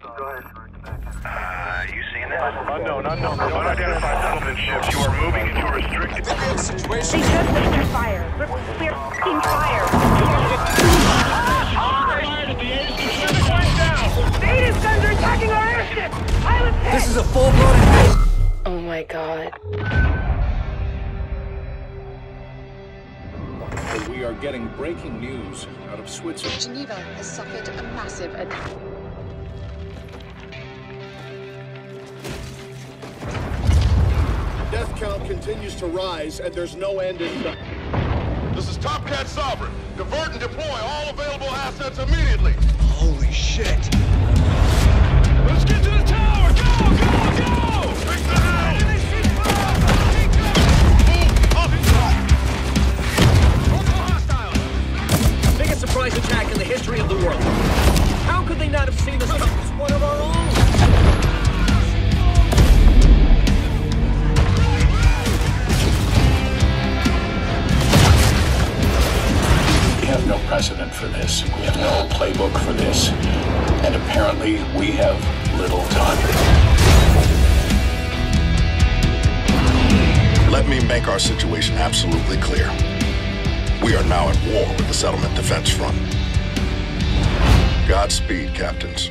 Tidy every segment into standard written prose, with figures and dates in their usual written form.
You seeing this? Unknown. Unidentified settlement ships. You are moving into a restricted situation. They just opened fire. We're f***ing fire. Fired at the A's Pacific went down. Data's guns are attacking our airship. Pilot hit. This is a full-blown invasion. Oh my god. We are getting breaking news out of Switzerland. Geneva has suffered a massive attack. Death count continues to rise, and there's no end in sight. This is Top Cat Sovereign. Divert and deploy all available assets immediately. Holy shit. Let's get to the tower. Go! Fix the house! Biggest surprise attack in the history of the world. How could they not have seen this coming? It's one of our own. We have no precedent for this. We have no playbook for this. And apparently, we have little time. Let me make our situation absolutely clear. We are now at war with the Settlement Defense Front. Godspeed, Captains.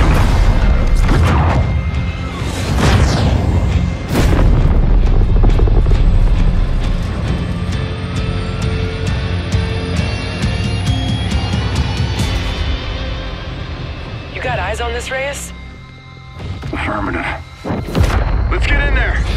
You got eyes on this, Reyes? Affirmative. Let's get in there.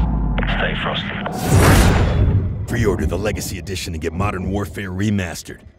Pre-order the Legacy Edition and get Modern Warfare Remastered.